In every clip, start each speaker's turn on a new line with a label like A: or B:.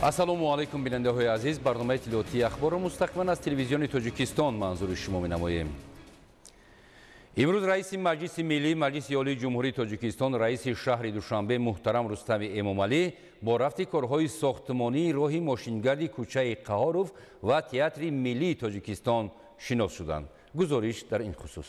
A: ассалому алайкум бинандаҳои азиз, барномаи иттилоотии ахборро мустақиман аз телевизиони Тоҷикистон манзури шумо менамоем. имрӯз раиси маҷлиси миллии маҷлиси олии ҷумҳурии Тоҷикистон, раиси шаҳри Душанбе муҳтарам Рустами Эмомалӣ бо рафти корҳои сохтмонии роҳи мошингарди кӯчаи Қаҳоров ва театри миллии Тоҷикистон шинос шуданд. гузориш дар ин хусус.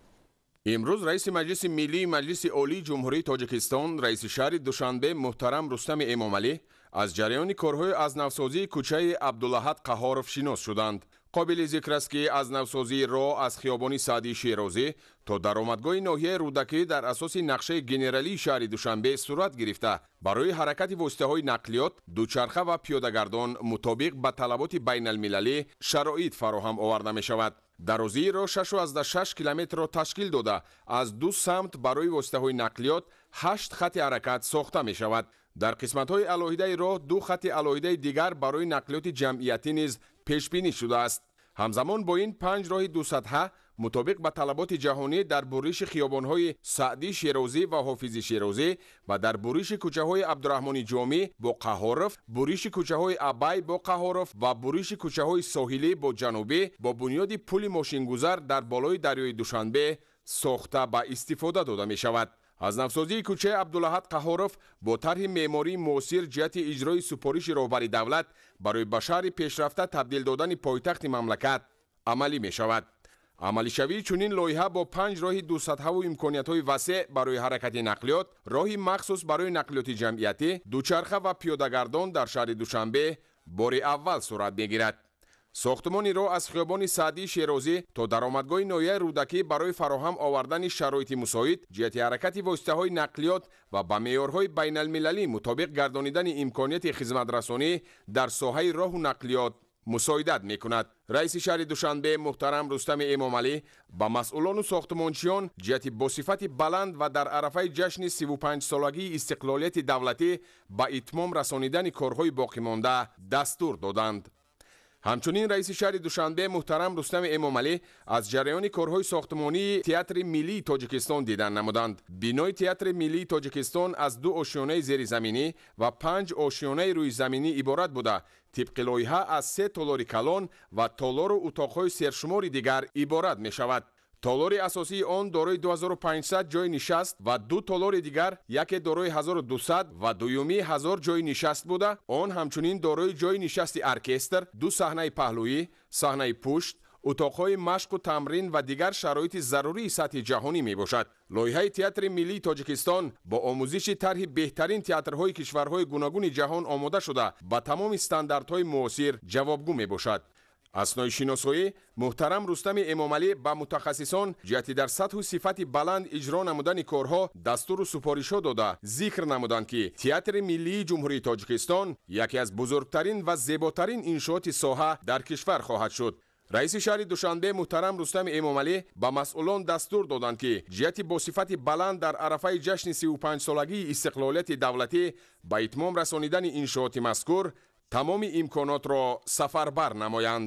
B: имрӯз раиси маҷлиси миллии маҷлиси олии ҷумҳурии Тоҷикистон, раиси шаҳри Душанбе муҳтарам Рустами Эмомалӣ аз ҷараёни корҳои азнавсозии кӯчаи Абдулаҳад Қаҳоров шинос шуданд. қобили зикр аст ки азнавсозии роҳ аз хиёбони Саъдии Шерозӣ то даромадгоҳи ноҳияи Рӯдакӣ дар асоси нақшаи генералии шаҳри Душанбе сурат гирифта барои ҳаракати воситаҳои нақлиёт, дучарха ва пиёдагардон мутобиқ ба талаботи байналмилалӣ шароит фароҳам оварда мешавад. дарозии роҳ 6.6 километрро ташкил дода аз ду самт барои воситаҳои нақлиёт 8 хати ҳаракат сохта мешавад. дар қисматҳои алоҳидаи роҳ ду хати алоҳидаи дигар барои нақлиёти ҷамъиятӣ низ пешбинӣ шудааст. ҳамзамон бо ин 5 роҳи дусатҳа мутобиқ ба талаботи ҷаҳонӣ дар буриши хиёбонҳои Саъдии Шерозӣ ва Ҳофизи Шерозӣ ва дар буриши кӯчаҳои Абдураҳмони Ҷомӣ бо Қаҳоров, буриши кӯчаҳои Абай бо Қаҳоров ва буриши кӯчаҳои Соҳилӣ бо Ҷанубӣ бо бунёди пули мошингузар дар болои дарёи Душанбе сохта ба истифода дода мешавад. азнавсозии кӯчаи Абдулаҳад Қаҳоров бо тарҳи меъмории муосир ҷиҳати иҷрои супориши роҳбари давлат барои ба шаҳри пешрафта табдил додани пойтахти мамлакат амалӣ мешавад. амалишавии чунин лоиҳа бо 5 роҳи дусатҳаву имкониятҳои васеъ барои ҳаракати нақлиёт, роҳи махсус барои нақлиёти ҷамъиятӣ, дучарха ва пиёдагардон дар шаҳри Душанбе бори аввал сурат мегирад. сохтмони роҳ аз хиёбони Саъдии Шерозӣ то даромадгоҳи ноҳияи Рӯдакӣ барои фароҳам овардани шароити мусоид ҷиҳати ҳаракати воситаҳои нақлиёт ва ба меъёрҳои байналмилалӣ мутобиқ гардонидани имконияти хизматрасонӣ дар соҳаи роҳу нақлиёт мусоидат мекунад. раиси шаҳри Душанбе муҳтарам Рустами Эмомалӣ ба масъулону сохтмончиён ҷиҳати босифати баланд ва дар арафаи ҷашни 35-солагии истиқлолияти давлатӣ ба итмом расонидани корҳои боқимонда дастур доданд. ҳамчунин раиси шаҳри Душанбе муҳтарам Рустами Эмомалӣ аз ҷараёни корҳои сохтмонии театри миллии Тоҷикистон дидан намуданд. бинои театри миллии Тоҷикистон аз 2 ошиёнаи зеризаминӣ ва 5 ошиёнаи рӯизаминӣ иборат буда тибқи лоиҳа аз 3 толори калон ва толору утоқҳои сершумори дигар иборат мешавад. толори асосии он дорои 2500 ҷои нишаст ва ду толори дигар, яке дорои 1200 ва дуюми 1000 ҷои нишаст буда, он ҳамчунин дорои ҷои нишасти оркестр, ду саҳнаи паҳлӯӣ, саҳнаи пушт, утоқҳои машқу тамрин ва дигар шароити зарурии сатҳи ҷаҳонӣ мебошад. лоиҳаи театри миллии Тоҷикистон бо омӯзиши тарҳи беҳтарин театрҳои кишварҳои гуногуни ҷаҳон омода шуда ба тамоми стандартҳои муосир ҷавобгӯ мебошад. аснои шиносоӣ муҳтарам Рустами Эмомалӣ ба мутахассисон ҷиҳати дар сатҳу сифати баланд иҷро намудани корҳо дастуру супоришҳо дода зикр намуданд ки театри миллии ҷумҳурии Тоҷикистон яке аз бузургтарин ва зеботарин иншооти соҳа дар кишвар хоҳад шуд. раиси шаҳри Душанбе муҳтарам Рустами Эмомалӣ ба масъулон дастур доданд ки ҷиҳати босифати баланд дар арафаи ҷашни 35-солагии истиқлолияти давлатӣ ба итмом расонидани иншооти мазкур тамоми имконотро сафарбар намоянд.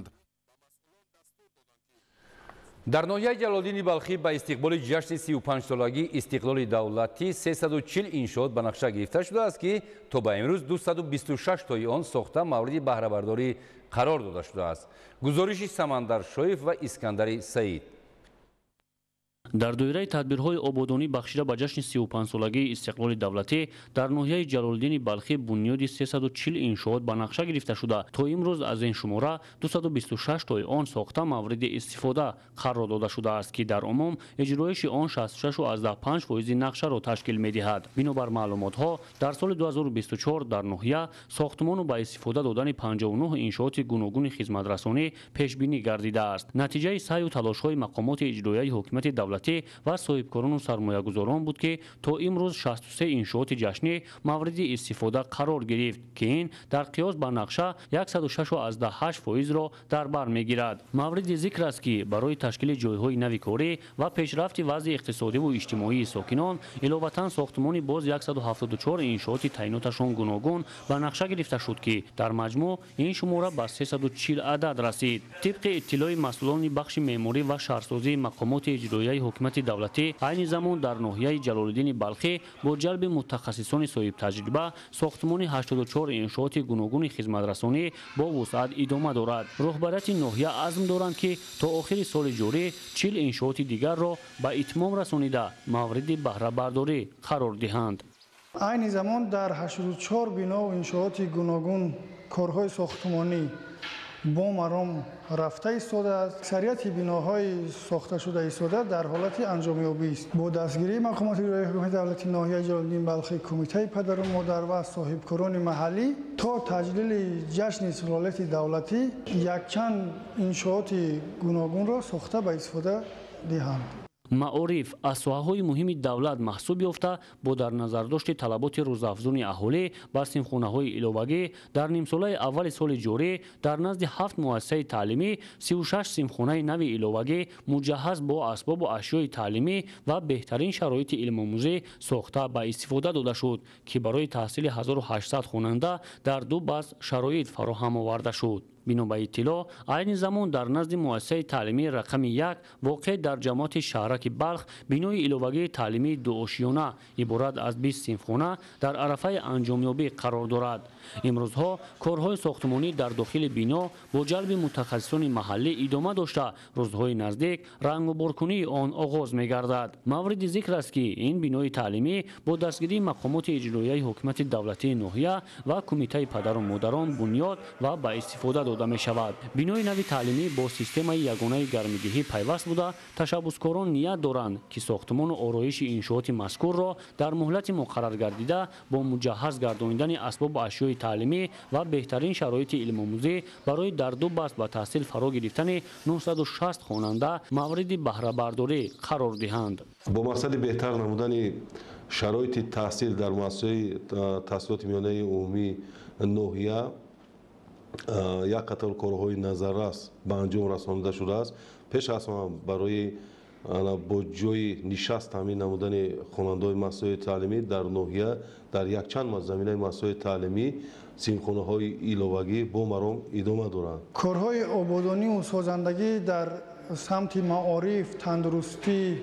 A: дар ноҳияи Ҷалолиддини Балхӣ ба истиқболи ҷашни 35-солагии истиқлоли давлатӣ 340 иншоот ба нақша гирифта шудааст ки то ба имрӯз 226 тои он сохта мавриди баҳрабардорӣ қарор дода шудааст. гузориши Самандар Шоев ва Искандари Саид.
C: дар доираи тадбирҳои ободонӣ бахшида ба ҷашни 35-солагии истиқлоли давлатӣ дар ноҳияи Ҷалолиддини Балхӣ бунёди 340 иншоот ба нақша гирифта шуда, то имрӯз аз ин шумора 226 тои он сохта мавриди истифода қарор дода шудааст ки дар умум иҷроиши он 66.5% нақшаро ташкил медиҳад. бинобар маълумотҳо дар соли 2024 дар ноҳия сохтмону ба истифода додани 59 иншооти гуногуни хизматрасонӣ пешбинӣ гардидааст. натиҷаи саъю талошҳои мақомоти иҷроияи ҳокимияти давлатӣ ва соҳибкорону сармоягузорон буд ки то имрӯз 63 иншооти ҷашнӣ мавриди истифода қарор гирифт ки ин дар қиёс ба нақша 106.8%-ро дар бар мегирад. мавриди зикр аст ки барои ташкили ҷойҳои нави корӣ ва пешрафти вазъи иқтисодиву иҷтимоии сокинон иловатан сохтмони боз 174 иншооти таъиноташон гуногун ба нақша гирифта шуд ки дар маҷмӯъ ин шумора ба 340 адад расид. тибқи иттилои масъулони бахши меъморӣ ва шаҳрсозии мақомоти иҷроияи حکومت دولتی عین زمان در ناحیه جلال‌الدین بلخی با جلب متخصصان صاحب تجربه ساختمان 84 انشاءات گوناگون خدمترسانی با وسعت ادامه دارد. رهبریت ناحیه عزم دارند که تا آخر سال جاری 40 انشاءات دیگر را به اتمام رسانیده مورد بهره برداری قرار دهند.
D: عین زمان در 84 بنا و انشاءات گوناگون کارهای ساختمانی با مرام رفته ایستاده است. اکثریت بناهای ساخته شده ایستاده در حالت انجامیابی است. با دستگیری مقامات اجرایی حکومت دولتی ناحیه جلال‌الدین بلخی، کمیته پدر و مادر و صاحبکاران محلی تا تجلیل جشن استقلالیت دولتی یک چند انشاءات گوناگون را ساخته به استفاده دهند.
C: معارف از ساحه‌های مهم دولت محسوب یافته با در نظر داشت طلبات روزافزون اهالی بر سیمخانه‌های ایلوگی در نیم ساله اول سال جاری در نزد 7 مؤسسه تعلیمی 36 سیمخانه نو ایلوگی مجهز با اسباب و اشیاء تعلیمی و بهترین شرایط علم آموزی ساخته به استفاده داده شد که برای تحصیل 1800 خواننده در 2 بخش شرایط فراهم آورده شد. بنا به اطلاع عین زمان در نزد مؤسسه تعلیمی رقم 1 واقع در جماعت شهرک بلخ بینای ایلوگی تعلیمی دوآشیانه عبارت از 20 سیمخانه در عرفه انجامیابی قرار دارد. امروزها کارهای ساختمانی در داخل بنا با جلب متخصصان محلی ادامه داشته روزهای نزدیک رنگ و بارکنی آن آغاز می‌گردد. مورد ذکر است که این بنای تعلیمی با دستگیری مقامات اجرایی حکومت دولتی ناحیه و کمیته پدر و مادران بنیاد و به استفاده داده می شود. بنای نو تعلیمی با سیستم یگانه گرمایدهی پیوست بوده تشبسکاران نیت دارند که ساختمان و آرایش انشاءات مذکور را در مهلت مقرر گردیده با مجهز گردانیدن اسباب و اشیاء تعلیمی و بهترین شرایط علم آموزی برای در 2 بخش به تحصیل فرا گرفتن 960 خواننده مورد بهره برداری قرار دهند.
E: با مقصد بهتر نمودن شرایط تحصیل در مؤسسه تحصیلات میانه عمومی ناحیه یک قطار کارهای نظررس به انجام رسانیده شده است. پیش از همه برای با جای نشست تامین نمودن خواننده‌های مؤسسه‌های تعلیمی در ناحیه در یک چند زمینه مؤسسه‌های تعلیمی سیمخانه‌های ایلوگی با مرام ادامه دارند.
D: کارهای آبادانی و سازندگی در سمت معارف، تندرستی،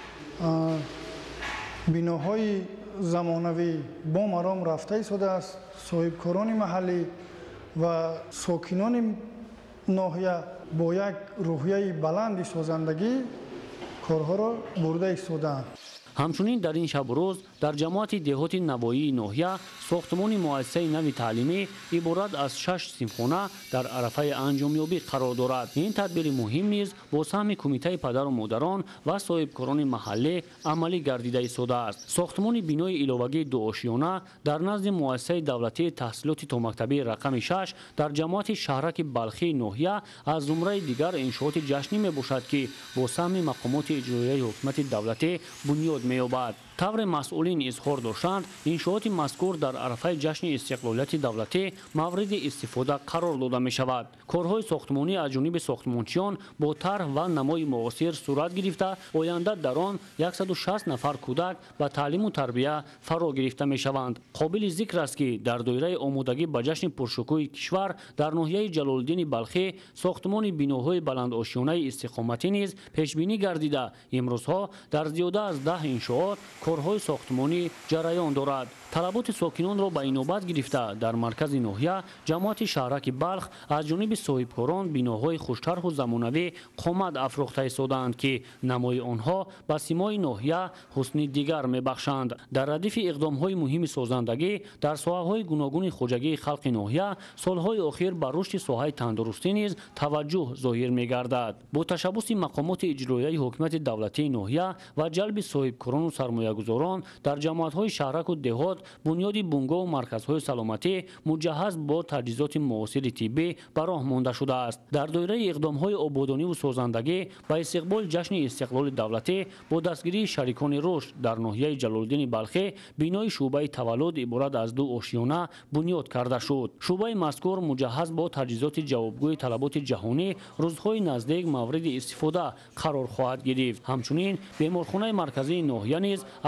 D: بناهای زمانوی با مرام رفته ایستاده است. صاحبکاران محلی و ساکنان ناحیه با یک روحیه بلند سازندگی کارها را برده ایستادند.
C: همچنین در این شب و روز در جماعت دهات نوایی ناحیه ساختمان مؤسسه نو تعلیمی عبارت از 6 سیمخانه در عرفه انجامیابی قرار دارد. این تدبیر مهم نیز با سهم کمیته پدر و مادران و صاحبکاران محلی عملی گردیده ایستاده است. ساختمان بنای ایلوگی دوآشیانه در نزد مؤسسه دولتی تحصیلات تا مکتبی رقم 6 در جماعت شهرک بلخی ناحیه از زمره دیگر انشاءات جشنی میباشد که با سهم مقامات اجرایی حکومت دولتی بنیاد می‌یابد. طور مسئولین اظهار داشتند انشاءات مذکور در عرفه جشن استقلالیت دولتی مورد استفاده قرار داده می شود. کارهای ساختمانی از جانب ساختمانچیان با طرح و نمای معاصر صورت گرفته آینده در آن 160 نفر کودک به تعلیم و تربیت فرا گرفته می شوند. قابل ذکر است که در دایره آمادگی به جشن پرشکوه کشور در ناحیه جلال‌الدین بلخی ساختمان بناهای بلند آشیانه استقامتی نیز پیش بینی گردیده امروزها در زیاده از 10 انشاءات کارهای ساختمانی جریان دارد. طلبات ساکنان را به نوبت گرفته در مرکز ناحیه جماعت شهرک بلخ از جانب صاحبکاران بناهای خوشطرح و زمانوی قامت افروخته ایستادند که نمای آنها به سیمای ناحیه حسن دیگر میبخشند. در ردیف اقدامهای مهم سازندگی در ساحه‌های گوناگون خوجگی خلق ناحیه سالهای اخیر بر رشد ساحه تندرستی نیز توجه ظاهر میگردد. با تشبث مقامات اجرایی حکومت دولتی ناحیه و جلب صاحبکاران و سرمایه‌گذاران در جماعت‌های شهرک و دهات بنیاد بنگاه و مرکزهای سلامتی مجهز با تجهیزات معاصر طبی به راه مانده شده است. در دایره اقدام‌های آبادانی و سازندگی به استقبال جشن استقلال دولتی با دستگیری شریکان رشد در ناحیه جلال‌الدین بلخی بنای شعبه تولد عبارت از 2 آشیانه بنیاد کرده شد. شعبه مذکور مجهز با تجهیزات جوابگوی طلبات جهانی روزهای نزدیک مورد استفاده قرار خواهد گرفت. همچنین بیمارخانه مرکزی ناحیه نیز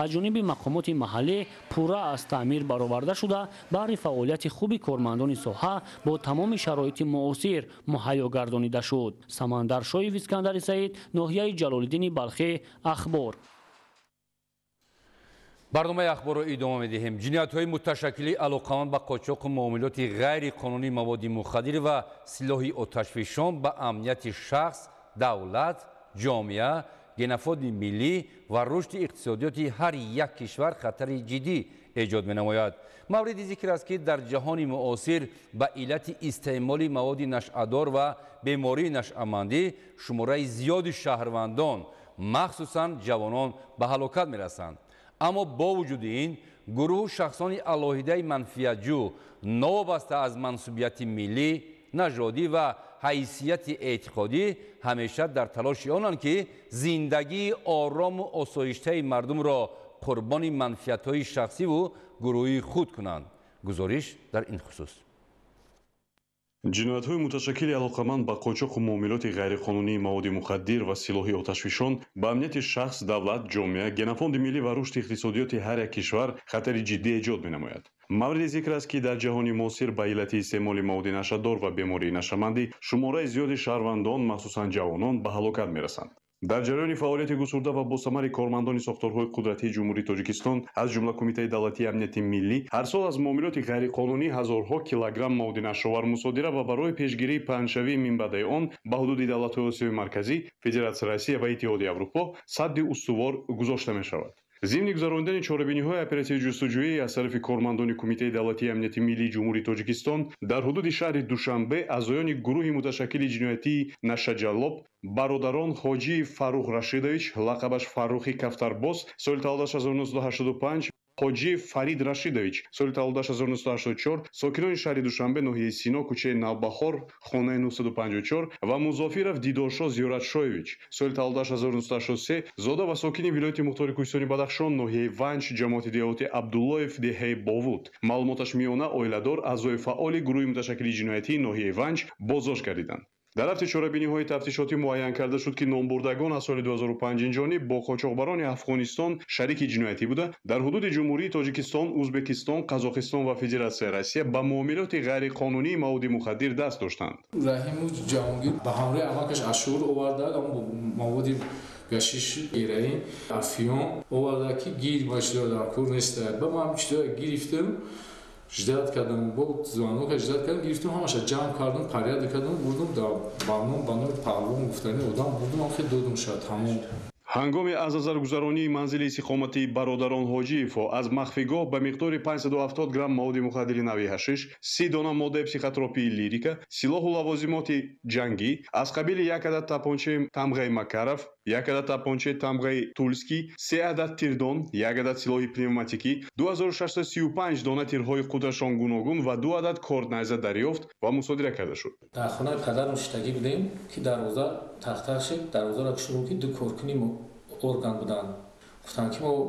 C: از جانب مقامات محلی پورا از تعمیر برآورده شده برای فعالیت خوب کارمندان ساحه با تمام شرایط معاصر مهیا گردانیده شد. سمندر شایف اسکندر سعید، ناحیه جلال‌الدین بلخی، اخبار.
A: برنامه اخبار رو ادامه می‌دهیم. جنایت‌های متشکل علاقمند به قاچاق و معاملات غیرقانونی مواد مخدر و سلاح آتشفشان به امنیت شخص، دولت، جامعه، نفاد ملی و رشد اقتصادیات هر یک کشور خطر جدی ایجاد می‌نماید. مورد ذکر است که در جهان معاصر به علت استعمال مواد نشأه‌دار و بیماری نشأه‌مندی شماره زیاد شهروندان مخصوصاً جوانان به هلاکت می‌رسند. اما با وجود این گروه شخصان علاهیده منفعت‌جو نابسته از منسوبیت ملی، نژادی و حیثیت اعتقادی همیشه در تلاش آنند که زندگی آرام و آسایشته مردم را قربان منفعت‌های شخصی و گروهی خود کنند. گزارش در این خصوص.
F: جиноятҳои муташаккили алоқаманд ба қочоқу муомилоти ғайриқонунии маводи мухаддир ва силоҳи оташфишон ба амнияти шахс, давлат, ҷомеа, генофонди миллӣ ва рушди иқтисодиёти ҳар як кишвар хатари ҷиддӣ эҷод менамояд. мавриди зикр аст ки дар ҷаҳони муосир ба иллати истеъмоли маводи нашаддор ва бемории нашамандӣ шумораи зиёди шаҳрвандон махсусан ҷавонон ба ҳалокат мерасанд. дар ҷараёни фаъолияти гусурда ва босамари кормандони сохторҳои қудратии ҷумҳурии Тоҷикистон аз ҷумла Кумитаи давлатии амнияти миллӣ ҳар сол аз муомилоти ғайриқонунӣ ҳазорҳо килограмм маводи нашовар мусодира ва барои пешгирии паҳншавии минбаъдаи он ба ҳудуди давлатҳои Осиёи Марказӣ, Федератсияи Россия ва Иттиҳодии Аврупо садди устувор гузошта мешавад. зимни гузарондани чорабиниҳои оператсияи ҷустуҷӯӣ аз тарафи кормандони Кумитаи давлатии амнияти миллии ҷумҳурии Тоҷикистон дар ҳудуди шаҳри Душанбе аъзоёни гурӯҳи муташаккили ҷиноятии Нашаҷаллоб, бародарон Ҳоҷии Фаррух Рашидович, лақабаш Фаррухи Кафтарбос, соли таваллудаш 1985, ҳоҷи Фарид Рашидович, соли таваллудаш 1984, сокинони шаҳри Душанбе, ноҳияи Сино, кӯчаи Навбахор, хонаи 954 ва Музофиров Дидоршо Зиёратшоевич, соли таваллудаш 1983, зода ва сокини вилояти Мухтори Кӯҳистони Бадахшон, ноҳияи Ванч, ҷамоати деҳоти Абдуллоев Деҳаи Бовуд. Маълумоташ миёна оиладор аъзои фаъоли гурӯҳи муташаккили ҷиноятии ноҳияи Ванч боздошт гардиданд. дар ҳафти чорабиниҳои тафтишотӣ муайян карда шуд ки номбурдагон аз соли 2005 инҷониб бо қочоқбарони Афғонистон шарики ҷиноятӣ буда дар ҳудуди ҷумҳурии Тоҷикистон, Ӯзбекистон, Қазоқистон ва Федератсияи Россия ба муомилоти ғайриқонунии маводи мухаддир даст доштанд.
G: Раҳиму Ҷаҳонгир ба ҳамроҳи амакаш ашур оварда маводи гашиш героин, афион оварда ки гир башида кур нестад. Ба ман читоя гирифтам. ждат кардам, бо звонок ждат кардам, гирифтам, ҳамаша ҷамъ кардам, паряда кардам, бурдам дар банои паҳлвон гуфтани одам бурдам, охир додам шуд тамом.
F: ҳангоми аз назар гузаронии манзили истиқоматии бародарон Ҳоҷиевҳо аз махфигоҳ ба миқдори 570 грамм маводи мухаддири нави ҳашиш, 30 дона моддаи психотропии лирика, силоҳу лавозимоти ҷангӣ, аз қабили 1 адад тапончаи тамғаи Макаров, 1 адад тапончаи тамғаи Тульский, 3 адад тирдон, 1 адад силоҳи пневматикӣ, 2635 дона тирҳои қудрашон гуногун ва 2 адад корднайза дарёфт ва мусодира карда шуд.
G: дар хонаи падарам шитагӣ будем ки дарвоза тахтах шид, дарвозаро кушидем ки ду коркуни орган буданд. гуфтанд ки мо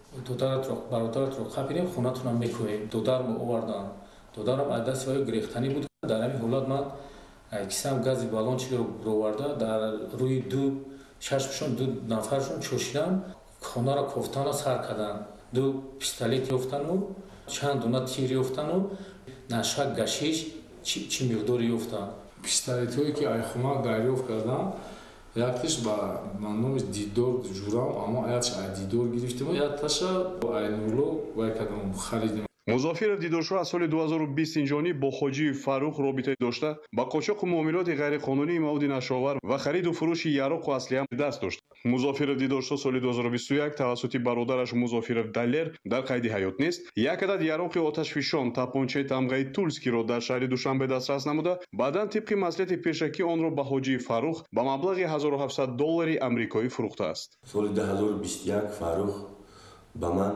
G: бародаратро қапидем, хонатонам мекӯем. додармо оварданд. додарам аз дасти ваи гирехтанӣ буд. дар ҳамин ҳолат ман кисам гази баллончиро бироварда дар рӯи шашмушон ду нафаршон чошидам, хонаро кофтану сар карданд. ду пистолет ёфтану, чанд дона тир ёфтану, нашак гашиш чӣ миқдори ёфтанд. пистолетҳое ки айхумак дарёфт кардам, якташ ба номи Дидор ҷурам, аммо якш ай Дидор гирифтем, якташа Айнулло вай кардам харидем.
F: Музофиров Дидоршо аз соли 2020 инҷониб бо Ҳоҷии Фаррух робитае дошта ба қочоқу муомилоти ғайриқонунии маводи нашовар ва хариду фурӯши яроқу аслиҳа даст дошт. Музофиров Дидоршо соли 2021 тавассути бародараш Музофиров Далер дар қайди ҳаёт нест, 1 адад яроқи оташфишон, тапончаи тамғаи Тульскиро дар шаҳри Душанбе дастрас намуда, баъдан тибқи маслиҳати пешакӣ онро ба Ҳоҷии Фаррух ба маблағи $1700 амрикоӣ фурӯхтааст.
H: соли 2021 Фаррух ба ман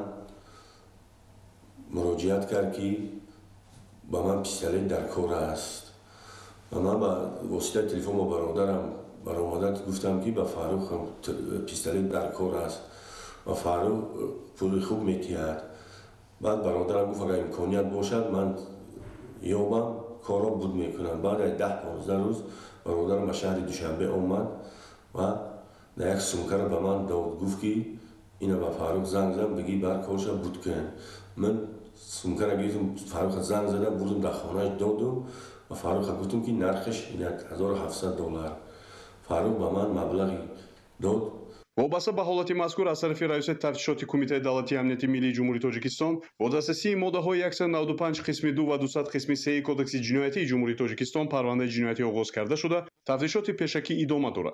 H: муроҷиат кард ки ба ман пистолет дар кор аст ва ман ба воситаи телефон ба бародарам баромада гуфтам ки ба Фаррух пистолет дар кор аст ва Фаррух пули хуб метиҳад. баъд бародарам гуфт агар имконият бошад ман ёбам корро буд мекунам. баъд аз 10-15 рӯз бародарам ба шаҳри Душанбе омад ва на як сумкаро ба ман дод, гуфт ки اینا با فاروق زنگ زدم بگی بر کارشا بود کن. من سمکر گفتم فاروق زنگ زدم بردم در خانهش دادم و فاروق گفتم که نرخش 1700 دلار. فاروق با من مبلغی داد.
F: وابسته به حالت مذکور از طرف رئیس تفتیشات کمیته دولتی امنیت ملی جمهوری تاجیکستان با دسترسی ماده‌های 195 قسم 2 و 200 قسم 3 کدکس جنایتی جمهوری تاجیکستان پرونده جنایتی آغاز کرده شده تفتیشات پیشکی ادامه دارد.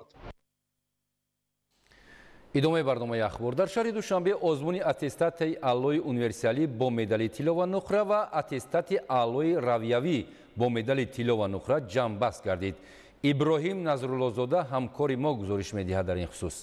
A: ادامه برنامه اخبار. در شهر دوشنبه آزمون اتستات علوی اونیورسالی با مدال طلا و نقره و اتستات علوی رویوی با مدال طلا و نقره جمع گردید. ابراهیم نظرالله‌زاده همکار ما گزارش می‌دهد در این خصوص.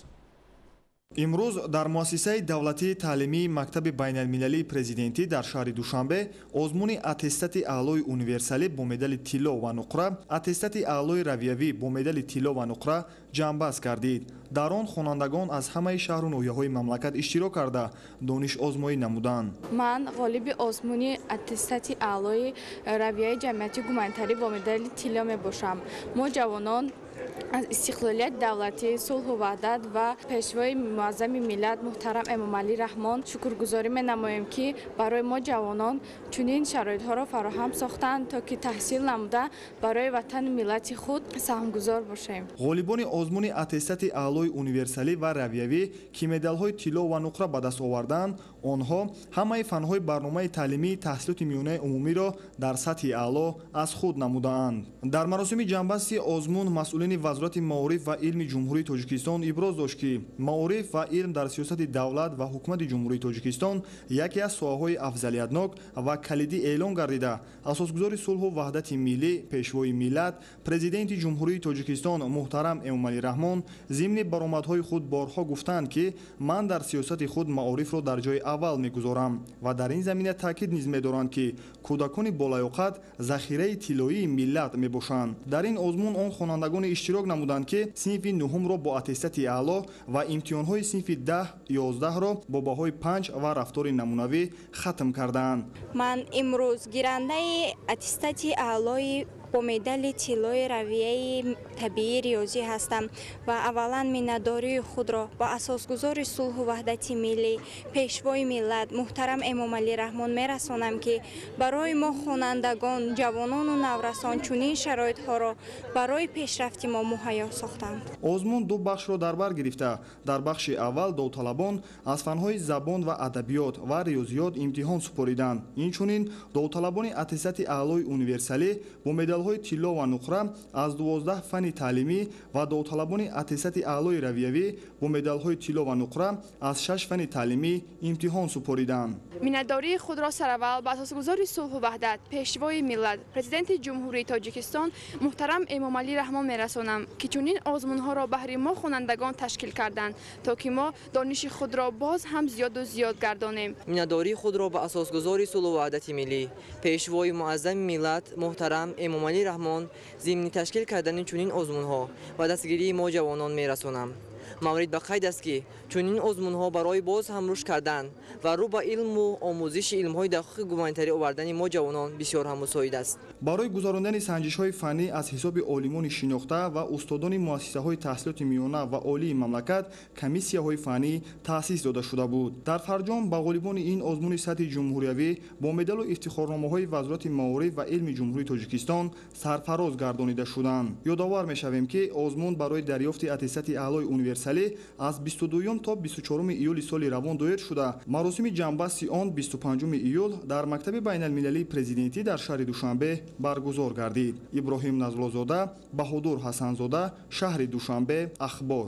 I: امروز در مؤسسه دولتی تعلیمی مکتب بین المللی پرزیدنتی در شهر دوشنبه آزمون اتستات اعلای اونیورسالی با مدال طلا و نقره، اتستات اعلای رویوی با مدال طلا و نقره جانباز گردید. در آن خوانندگان از همه شهر و ناحیه‌های مملکت اشتراک کرده دانش آزمایی نمودند.
J: من غالب آزمون اتستات اعلای رویه جمعیتی گومانتری با مدال طلا میباشم. ما جوانان از استقلالیت دولتی، صلح و وحدت و پیشوای معظم ملت محترم امام علی رحمان شکرگزاری می‌نماییم که برای ما جوانان چنین شرایط‌ها را فراهم ساختند تا که تحصیل نموده برای وطن ملت خود سهمگزار باشیم.
I: غالبان آزمون اتستات اعلای اونیورسالی و رویوی که مدال‌های طلا و نقره به دست آوردند، آنها همه فن‌های برنامه تعلیمی تحصیلات میانه عمومی را در سطح اعلا از خود نموده‌اند. در مراسم جنببستی آزمون مسئولین وزارت معارف و علم جمهوری تاجیکستان ابراز داشت که معارف و علم در سیاست دولت و حکومت جمهوری تاجیکستان یکی از ساحه‌های افضلیتناک و کلیدی اعلام گردیده. اساسگزار صلح و وحدت ملی، پیشوای ملت، پرزیدنت جمهوری تاجیکستان محترم امام علی رحمان ضمن برآمدهای خود بارها گفتند که من در سیاست خود معارف را در جای اول می‌گذارم و در این زمینه تاکید نیز می‌دارند که کودکان بالیاقت ذخیره طلایی ملت میباشند. در این آزمون آن خوانندگان اشتراک نمودند که صنف نهم را با اتستات اعلا و امتحان‌های صنف 10 11 را با بهای 5 و رفتار نمونوی ختم کردند.
K: من امروز گیرنده اتستات اعلای با مدال طلای رویه طبیعی ریاضی هستم و اولا منتداری خود را با اساسگزار صلح و وحدت ملی پیشوای ملت محترم امام علی رحمان میرسانم که برای ما خوانندگان، جوانان و نورسان چنین شرایط‌ها را برای پیشرفت ما مهیا ساختند.
I: آزمون دو بخش را در بر گرفته. در بخش اول داوطلبان از فن‌های زبان و ادبیات و ریاضیات امتحان سپاریدند. اینچنین داوطلبان اتستات اعلای اونیورسالی با مدال‌های طلا و نقره از 12 فن تعلیمی و داوطلبان اتستات اعلای رویوی با مدال‌های طلا و نقره از 6 فن تعلیمی امتحان سپاریدند.
L: منتداری خود را سرول به اساسگزار صلح و وحدت پیشوای ملت پرزیدنت جمهوری تاجیکستان محترم امام علی رحمان میرسانم که چنین آزمون‌ها را بهر ما خوانندگان تشکیل کردند تا که ما دانش خود را باز هم زیاد و زیاد گردانیم.
M: منتداری خود را به اساسگزار صلح و وحدت ملی پیشوای معظم ملت محترم امام علی رحمان ضمن تشکیل کردن چنین آزمون‌ها و دستگیری ما جوانان میرسانم. مورد به قید است که چنین آزمون‌ها برای باز هم رشد کردن و رو به علم و آموزش علم‌های دقیق گومانتری آوردن ما جوانان بسیار هم مساعد است.
I: برای گذراندن سنجش‌های فنی از حساب عالمان شناخته و استادان مؤسسه‌های تحصیلات میانه و عالی مملکت کمیسیه‌های فنی تأسیس داده شده بود. در فرجام به غالبان این آزمون سطح جمهوریوی با مدال و افتخارنامه‌های وزارت معارف و علم جمهوری تاجیکستان سرفراز گردانیده شدند. یادآور می‌شویم که آزمون برای دریافت اتستات اعلای اونیورسالی از 22 تا 24 ایول سال روان دایر شده. مراسم جنببستی آن 25 ایول در مکتب بین المللی پرزیدنتی در شهر دوشنبه برگزار گردید. ابراهیم نظرالله‌زاده، بهادر حسن‌زاده، شهر دوشنبه، اخبار.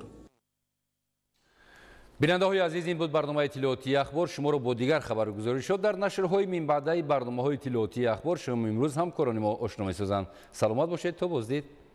A: بیننده‌های عزیز، این بود برنامه اطلاعاتی اخبار. شما را با دیگر خبرگزاری شد در نشرهای من بعدی برنامه‌های اطلاعاتی اخبار. شما امروز همکاران ما آشنا می‌سازند. سلامت باشید تا بازدید.